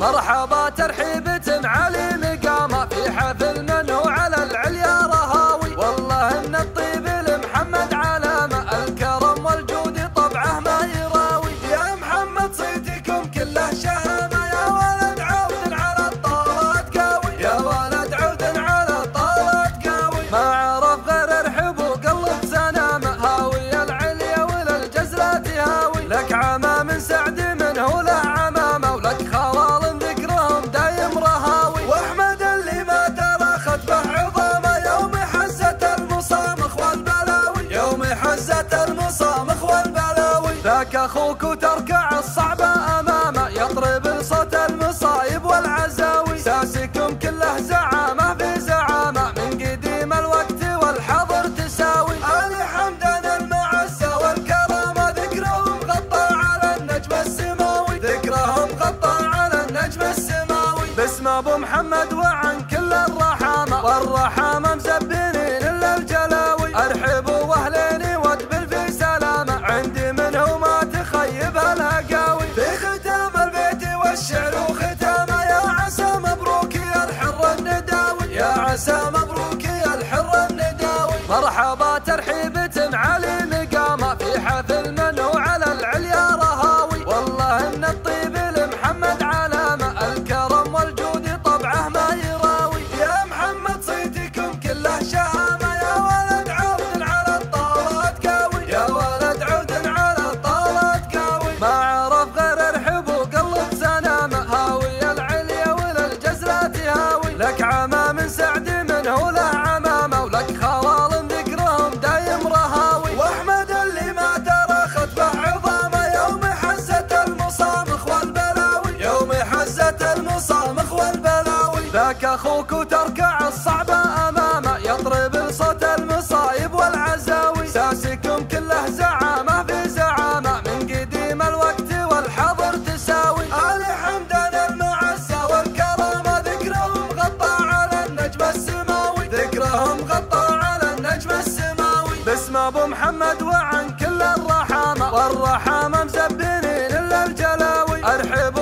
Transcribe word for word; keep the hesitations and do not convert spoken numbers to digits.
مرحبا ترحيبة علي مقامة في حفل منه على العليا رهاوي. والله ان الطيب لمحمد علامة، الكرم والجود طبعه ما يراوي. يا محمد صيتكم كله شهامة، يا ولد عود على الطارات قاوي، يا ولد عود على الطارات قاوي. ما عرف غير ارحب وقلب سنامة، هاوي العليا وللجزلة هاوي. لك عمام سعد منه له عمامة، ولك خلال ذكرهم دايم رهاوي. واحمد اللي ما ترى خطبه عظامة، يوم حزة المصامخ والبلاوي، يوم حزة المصامخ والبلاوي. ذاك اخوك وتركع الصعبة امامه، يطرب صوت المصايب والعزاوي. ساسكم كله زعامة في زعامة، من قديم الوقت والحضر تساوي. آل حمدان المعزة والكرامة، ذكرهم غطى على النجم السماوي، ذكرهم غطى على النجم السماوي. باسم ابو محمد وعن كل الرحامة، والرحامة مزبنين الا الجلاوي. ارحبوا واهليني وادبل في سلامة، عندي منه ما تخيبها الهقاوي. في ختام البيت والشعر وختامه، يا عسى مبروك يا الحر النداوي، يا عسى مبروك يا الحر النداوي. مرحبا ترحيبة علي مقامة في حفل منه على العليا رهاوي. والله ان الطيب لمحمد علامة، الكرم والجود طبعه ما يراوي. يا محمد صيتكم كله شهامة، يا ولد عود على الطارات قاوي، يا ولد عود على الطارات قاوي. ما عرف غير ارحب وقلب سنامة، هاوي العليا وللجزلة هاوي. لك عمام سعد منه له عمامة، ولك خلال ذكرهم دايم رهاوي. واحمد اللي ما ترى خطبه عظامة، يوم حزة المصامخ والبلاوي، يوم حزة المصامخ والبلاوي. ذاك اخوك وتركع الصعبة امامه، يطرب صوت المصايب والعزاوي. ساسكم كله زعامة في زعامة، من قديم الوقت والحضر تساوي. آل حمدان المعزة والكرامة، ذكرهم غطى على النجم السماوي، ذكرهم غطى على النجم السماوي. باسم ابو محمد وعن كل الرحامة، والرحامة مزبنين الا الجلاوي. ارحبوا